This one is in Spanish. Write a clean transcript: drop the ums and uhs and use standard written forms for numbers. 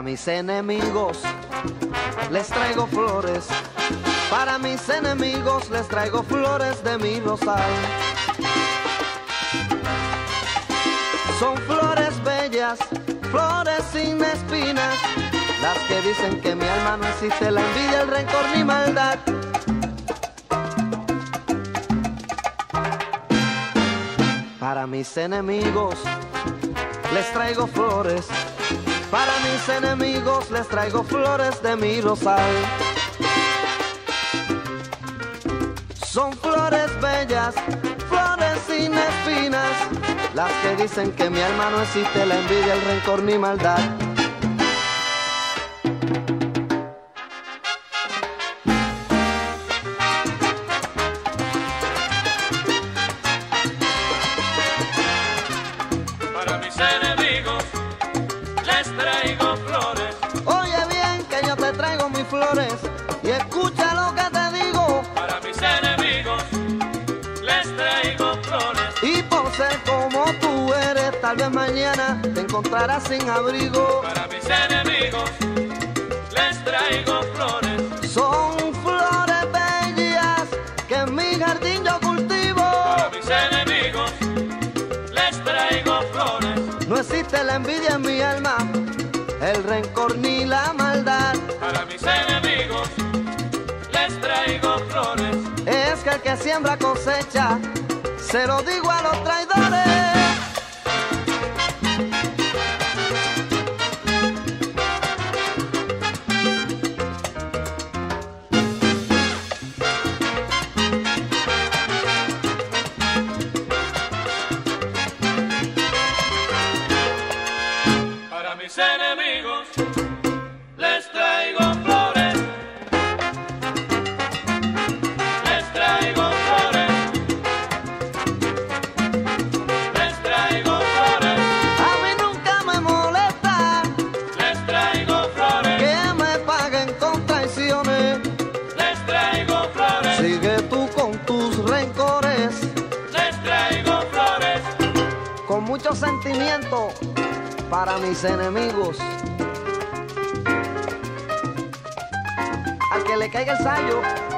Para mis enemigos les traigo flores, para mis enemigos les traigo flores de mi rosal. Son flores bellas, flores sin espinas, las que dicen que en mi alma no existe la envidia, el rencor ni maldad. Para mis enemigos les traigo flores, para mis enemigos les traigo flores de mi rosal. Son flores bellas, flores sin espinas, las que dicen que en mi alma no existe la envidia, el rencor ni maldad. Para mis enemigos les traigo flores. Oye bien que yo te traigo mis flores y escucha lo que te digo. Para mis enemigos les traigo flores. Y por ser como tú eres, tal vez mañana te encontrarás sin abrigo. Para mis enemigos les traigo flores. Son flores bellas que en mi jardín yo cultivo. Para mis enemigos les traigo flores. No existe la envidia en mi alma, el rencor ni la maldad. Para mis enemigos les traigo flores. Es que el que siembra cosecha, se lo digo a los traidores. Para mis enemigos les traigo flores. Les traigo flores. Les traigo flores. A mí nunca me molesta Les traigo flores. que me paguen con traiciones. Les traigo flores. Sigue tú con tus rencores, Les traigo flores. con mucho sentimiento para mis enemigos. Al que le caiga el sayo,